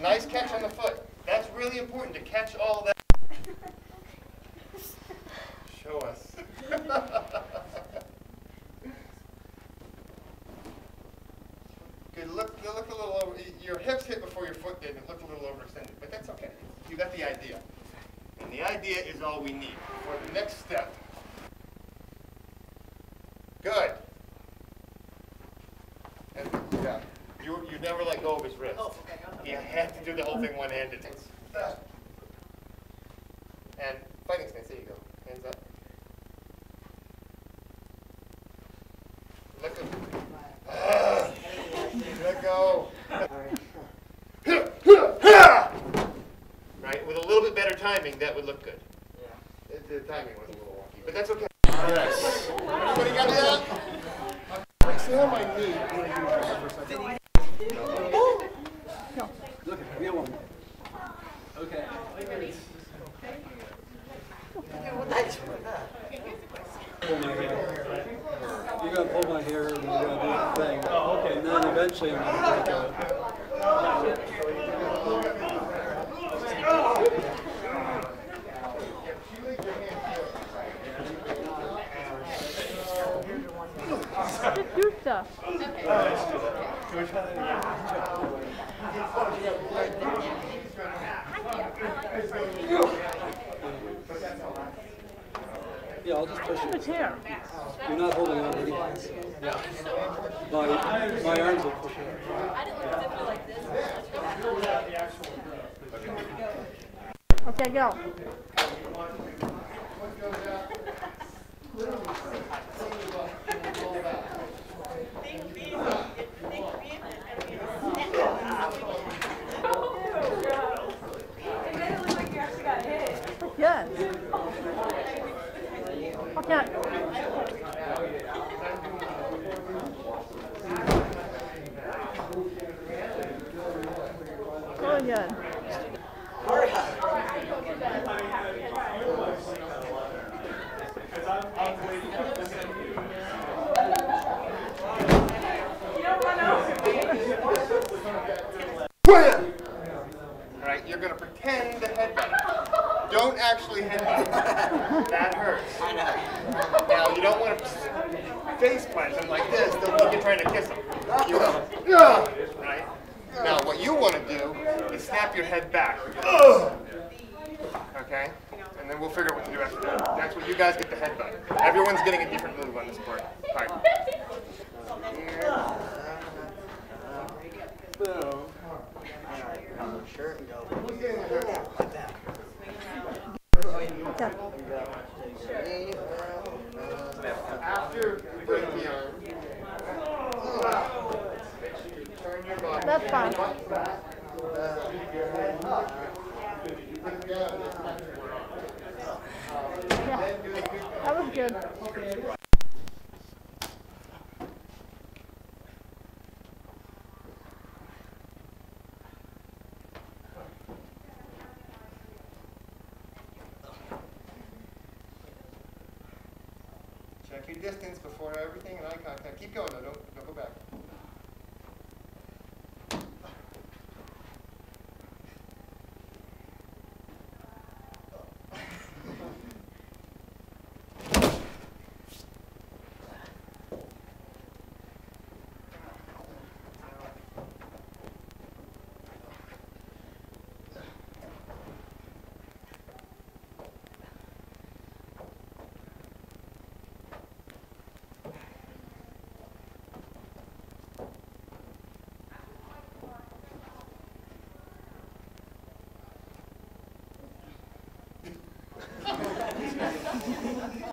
Nice catch on the foot. That's really important to catch all that. Show us. Good. Look a little over. Your hips hit before your foot did, and it looked a little overextended, but that's okay. You got the idea. And the idea is all we need for the next step. Good. And yeah, you never let go of his wrist. Oh, okay. You have to do the whole thing one-handed. And fighting stance. There you go. Hands up. Let go. Let go. Right? With a little bit better timing, that would look good. Yeah. The timing was a little wonky, but that's okay. Yes. Everybody got that? I sit on my knee. Look at real one. Okay. Pull my hair. You're gonna pull my hair and you're gonna do the thing. Oh, okay. And then eventually I'm gonna take it. Do stuff. Yeah, I'll just push Look at it. his hair. You're not holding on to anything. Yeah. My arms will push it. Okay, go. Good. Okay. Really good. All right, you're going to pretend to headbutt. Don't actually headbutt. That hurts. I know. Now, you don't want to face plant them like this. They'll think you're trying to kiss them. You right? Now, what you want to do is snap your head back. Okay? And then we'll figure out what to do after that. That's what you guys get the headbutt. Everyone's getting a different move on this part. All right. So, Shirt and go. After you break the arm, turn your body. That's fine. Yeah, that was good. Check your distance before everything and eye contact. Keep going though, don't go back.